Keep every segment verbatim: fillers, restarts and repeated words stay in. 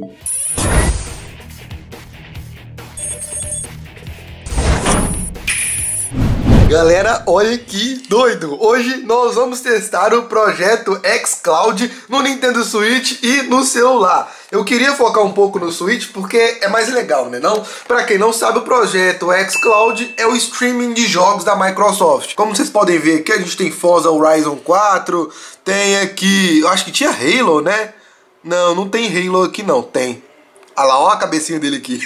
Galera, olha que doido! Hoje nós vamos testar o projeto xCloud no Nintendo Switch e no celular. Eu queria focar um pouco no Switch porque é mais legal, né não? Pra quem não sabe, o projeto xCloud é o streaming de jogos da Microsoft. Como vocês podem ver aqui, a gente tem Forza Horizon quatro, tem aqui... eu acho que tinha Halo, né? Não, não tem Halo aqui não, tem. Olha lá, ó a cabecinha dele aqui.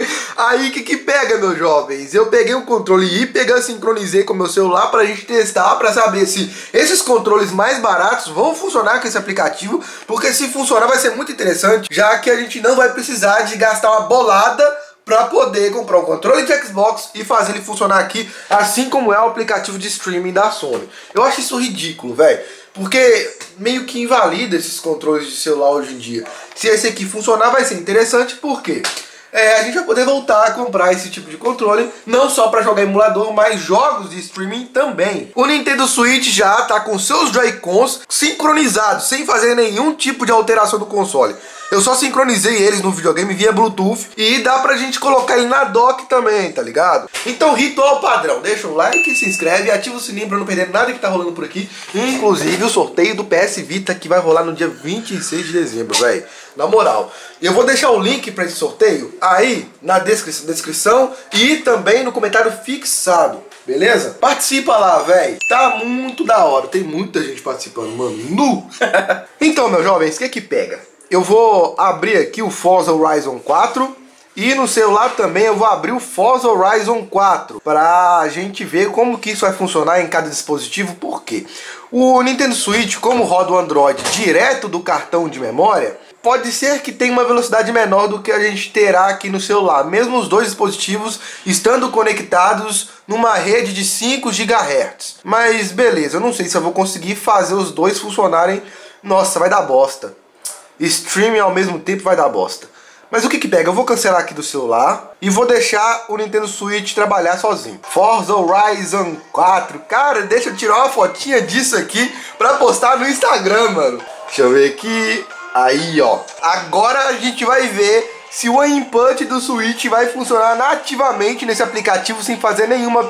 Aí, o que que pega, meus jovens? Eu peguei o controle e peguei, sincronizei com o meu celular pra gente testar, pra saber se esses controles mais baratos vão funcionar com esse aplicativo, porque se funcionar vai ser muito interessante, já que a gente não vai precisar de gastar uma bolada pra poder comprar um controle de Xbox e fazer ele funcionar aqui, assim como é o aplicativo de streaming da Sony. Eu acho isso ridículo, velho. Porque meio que invalida esses controles de celular hoje em dia. Se esse aqui funcionar vai ser interessante, porque é, a gente vai poder voltar a comprar esse tipo de controle, não só para jogar emulador, mas jogos de streaming também. O Nintendo Switch já está com seus Joy-Cons sincronizados, sem fazer nenhum tipo de alteração do console. Eu só sincronizei eles no videogame via Bluetooth e dá pra gente colocar ele na dock também, tá ligado? Então, ritual padrão, deixa um like, se inscreve e ativa o sininho pra não perder nada que tá rolando por aqui. Inclusive o sorteio do P S Vita que vai rolar no dia vinte e seis de dezembro, velho. Na moral, eu vou deixar o link pra esse sorteio aí na descri descrição e também no comentário fixado. Beleza? Participa lá, velho. Tá muito da hora. Tem muita gente participando, mano. Nu! Então, meus jovens, o que que pega? Eu vou abrir aqui o Forza Horizon quatro e no celular também eu vou abrir o Forza Horizon quatro pra gente ver como que isso vai funcionar em cada dispositivo. Por quê? O Nintendo Switch, como roda o Android direto do cartão de memória, pode ser que tenha uma velocidade menor do que a gente terá aqui no celular, mesmo os dois dispositivos estando conectados numa rede de cinco gigahertz. Mas beleza, eu não sei se eu vou conseguir fazer os dois funcionarem. Nossa, vai dar bosta. Streaming ao mesmo tempo vai dar bosta. Mas o que que pega? Eu vou cancelar aqui do celular e vou deixar o Nintendo Switch trabalhar sozinho. Forza Horizon quatro. Cara, deixa eu tirar uma fotinha disso aqui pra postar no Instagram, mano. Deixa eu ver aqui. Aí, ó. Agora a gente vai ver se o input do Switch vai funcionar nativamente nesse aplicativo sem fazer nenhuma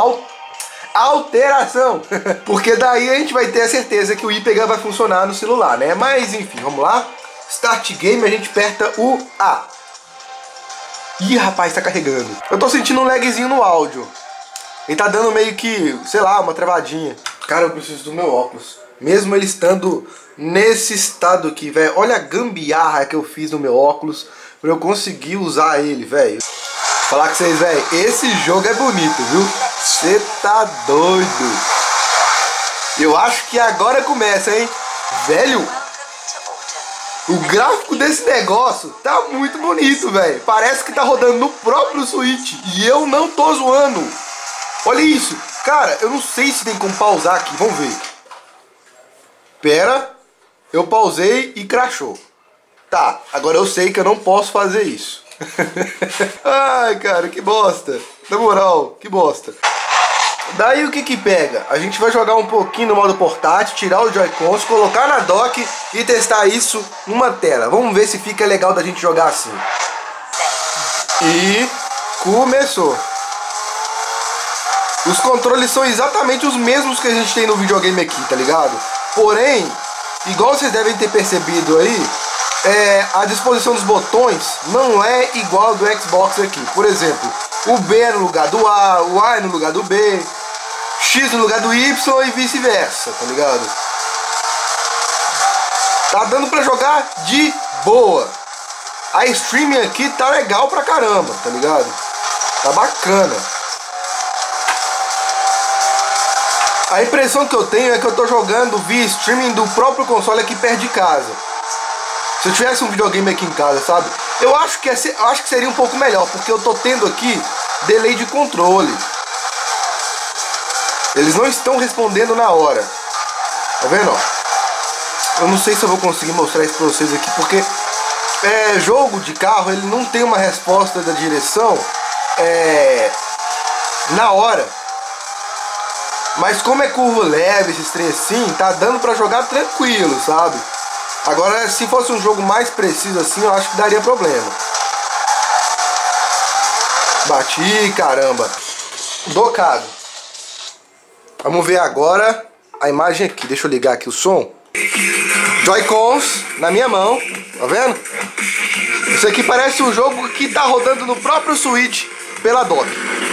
alteração. Porque daí a gente vai ter a certeza que o I P G A vai funcionar no celular, né? Mas enfim, vamos lá. Start Game, a gente aperta o A. Ih, rapaz, tá carregando. Eu tô sentindo um lagzinho no áudio. Ele tá dando meio que, sei lá, uma travadinha. Cara, eu preciso do meu óculos. Mesmo ele estando nesse estado aqui, velho. Olha a gambiarra que eu fiz no meu óculos pra eu conseguir usar ele, velho. Falar com vocês, velho, esse jogo é bonito, viu? Você tá doido. Eu acho que agora começa, hein? Velho, o gráfico desse negócio tá muito bonito, velho. Parece que tá rodando no próprio Switch. E eu não tô zoando. Olha isso. Cara, eu não sei se tem como pausar aqui. Vamos ver. Pera. Eu pausei e crashou. Tá, agora eu sei que eu não posso fazer isso. Ai, cara, que bosta. Na moral, que bosta. Daí o que que pega? A gente vai jogar um pouquinho no modo portátil, tirar os Joy-Cons, colocar na dock e testar isso numa tela. Vamos ver se fica legal da gente jogar assim. E começou. Os controles são exatamente os mesmos que a gente tem no videogame aqui, tá ligado? Porém, igual vocês devem ter percebido aí, é, a disposição dos botões não é igual ao do Xbox aqui. Por exemplo, o B é no lugar do A, o A é no lugar do B, X no lugar do Y e vice-versa, tá ligado? Tá dando pra jogar de boa. A streaming aqui tá legal pra caramba, tá ligado? Tá bacana. A impressão que eu tenho é que eu tô jogando via streaming do próprio console aqui perto de casa. Se eu tivesse um videogame aqui em casa, sabe? Eu acho que, é, eu acho que seria um pouco melhor, porque eu tô tendo aqui delay de controle. Eles não estão respondendo na hora. Tá vendo? Eu não sei se eu vou conseguir mostrar isso pra vocês aqui, porque é, jogo de carro, ele não tem uma resposta da direção é, na hora. Mas como é curva leve, esses trem assim, tá dando pra jogar tranquilo, sabe? Agora, se fosse um jogo mais preciso assim, eu acho que daria problema. Bati, caramba. Docado. Vamos ver agora a imagem aqui. Deixa eu ligar aqui o som. Joy-Cons na minha mão. Tá vendo? Isso aqui parece um jogo que tá rodando no próprio Switch pela dock.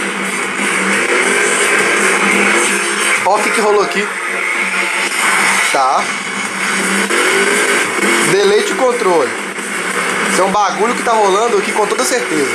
Olha o que, que rolou aqui. Tá. Delete o controle. Isso é um bagulho que tá rolando aqui com toda certeza.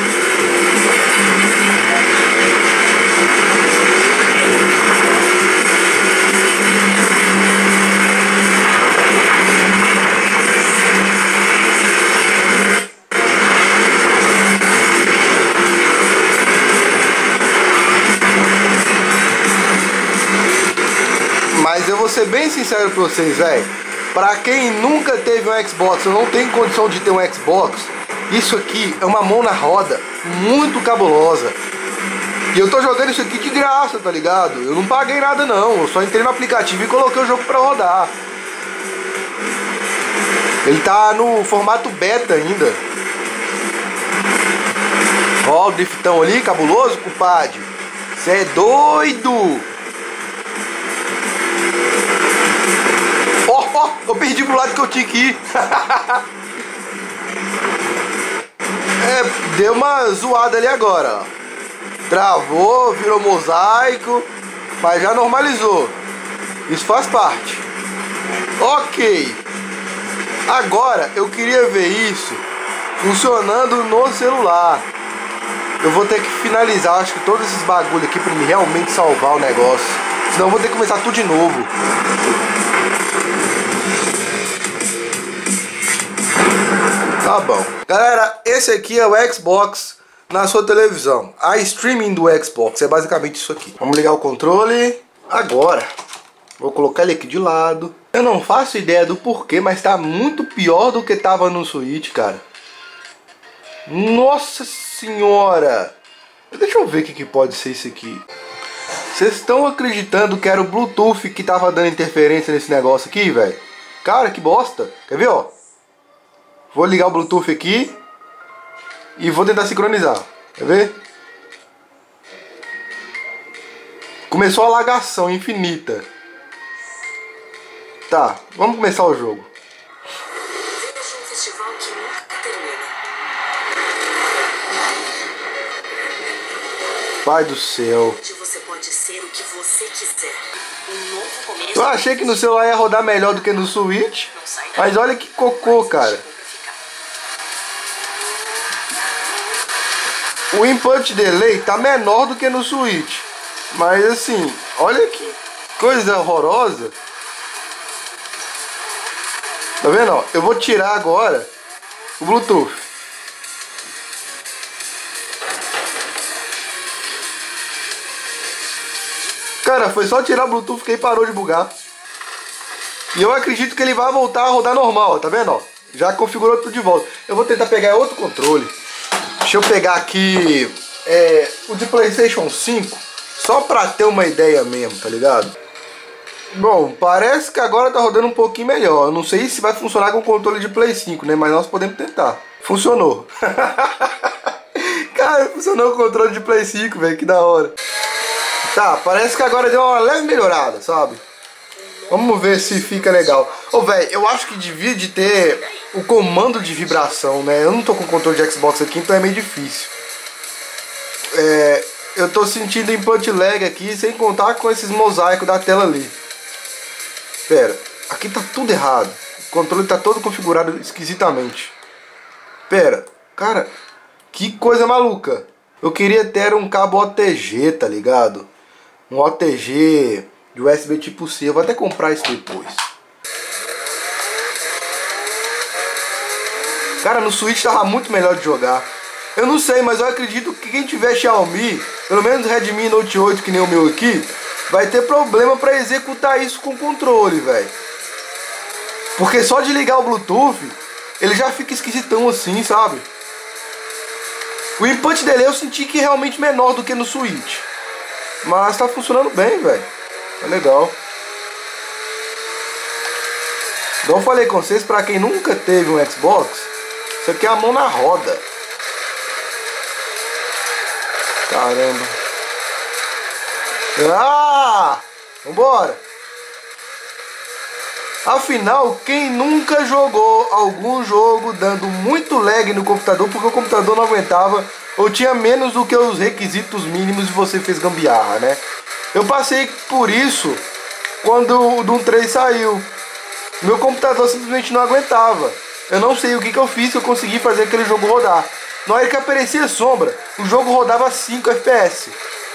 Mas eu vou ser bem sincero pra vocês, velho. Pra quem nunca teve um Xbox ou não tem condição de ter um Xbox, isso aqui é uma mão na roda muito cabulosa. E eu tô jogando isso aqui de graça, tá ligado? Eu não paguei nada não, eu só entrei no aplicativo e coloquei o jogo pra rodar. Ele tá no formato beta ainda. Ó, o driftão ali, cabuloso, compadre. Cê é doido! Ó, ó, eu perdi pro lado que eu tinha que ir. É, deu uma zoada ali agora, ó. Travou, virou mosaico, mas já normalizou. Isso faz parte. Ok. Agora eu queria ver isso funcionando no celular. Eu vou ter que finalizar, acho que todos esses bagulho aqui pra mim realmente salvar o negócio. Senão eu vou ter que começar tudo de novo. Tá bom. Galera, esse aqui é o Xbox na sua televisão. A streaming do Xbox é basicamente isso aqui. Vamos ligar o controle agora. Vou colocar ele aqui de lado. Eu não faço ideia do porquê, mas tá muito pior do que tava no Switch, cara. Nossa senhora. Deixa eu ver o que, que pode ser isso aqui. Vocês estão acreditando que era o Bluetooth que tava dando interferência nesse negócio aqui, velho? Cara, que bosta. Quer ver, ó? Vou ligar o Bluetooth aqui e vou tentar sincronizar. Quer ver? Começou a lagação infinita. Tá, vamos começar o jogo. Veja um festival que nunca termina. Pai do céu. Onde você pode ser o que você quiser. Um novo começo. Eu achei que no celular ia rodar melhor do que no Switch. Mas olha que cocô, cara. O input delay tá menor do que no Switch. Mas assim, olha que coisa horrorosa. Tá vendo? Ó, eu vou tirar agora o Bluetooth. Cara, foi só tirar o Bluetooth que aí parou de bugar. E eu acredito que ele vai voltar a rodar normal, tá vendo? Ó, já configurou tudo de volta. Eu vou tentar pegar outro controle. Deixa eu pegar aqui é, o de PlayStation cinco, só pra ter uma ideia mesmo, tá ligado? Bom, parece que agora tá rodando um pouquinho melhor. Eu não sei se vai funcionar com o controle de Play cinco, né? Mas nós podemos tentar. Funcionou. Cara, funcionou o controle de Play cinco, velho, que da hora. Tá, parece que agora deu uma leve melhorada, sabe? Vamos ver se fica legal. Ô, velho, eu acho que devia de ter o comando de vibração, né? Eu não tô com o controle de Xbox aqui, então é meio difícil. É, eu tô sentindo input lag aqui, sem contar com esses mosaicos da tela ali. Pera, aqui tá tudo errado. O controle tá todo configurado esquisitamente. Pera, cara, que coisa maluca. Eu queria ter um cabo O T G, tá ligado? Um O T G de U S B tipo C. Eu vou até comprar isso depois. Cara, no Switch tava muito melhor de jogar. Eu não sei, mas eu acredito que quem tiver Xiaomi, pelo menos Redmi Note oito, que nem o meu aqui, vai ter problema pra executar isso com controle, velho. Porque só de ligar o Bluetooth, ele já fica esquisitão assim, sabe? O input dele eu senti que é realmente menor do que no Switch. Mas tá funcionando bem, velho. Tá legal. Igual eu falei com vocês, pra quem nunca teve um Xbox, isso aqui é a mão na roda. Caramba. Ah! Vambora! Afinal, quem nunca jogou algum jogo dando muito lag no computador porque o computador não aguentava ou tinha menos do que os requisitos mínimos e você fez gambiarra, né? Eu passei por isso quando o Doom três saiu. Meu computador simplesmente não aguentava. Eu não sei o que, que eu fiz que eu consegui fazer aquele jogo rodar. Na hora que aparecia sombra, o jogo rodava cinco F P S.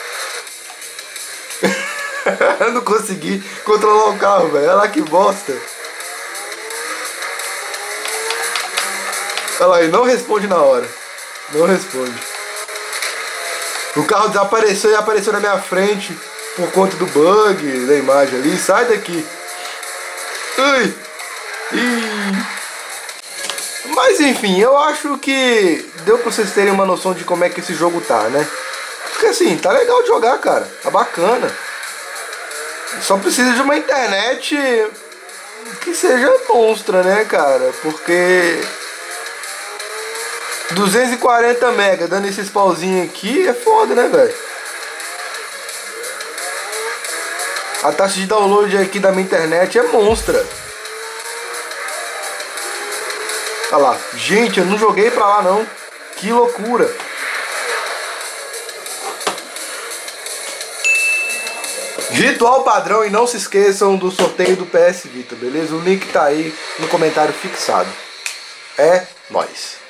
Eu não consegui controlar o carro, velho. Olha lá que bosta. Olha lá, ele não responde na hora. Não responde. O carro desapareceu e apareceu na minha frente por conta do bug da imagem ali. Sai daqui. Ui. Ih. Mas enfim, eu acho que deu pra vocês terem uma noção de como é que esse jogo tá, né? Porque assim, tá legal de jogar, cara. Tá bacana. Só precisa de uma internet que seja monstra, né, cara? Porque duzentos e quarenta mega dando esses pauzinhos aqui é foda, né, velho? A taxa de download aqui da minha internet é monstra. Olha lá. Gente, eu não joguei pra lá, não. Que loucura. Ritual padrão, e não se esqueçam do sorteio do P S Vita, beleza? O link tá aí no comentário fixado. É nóis.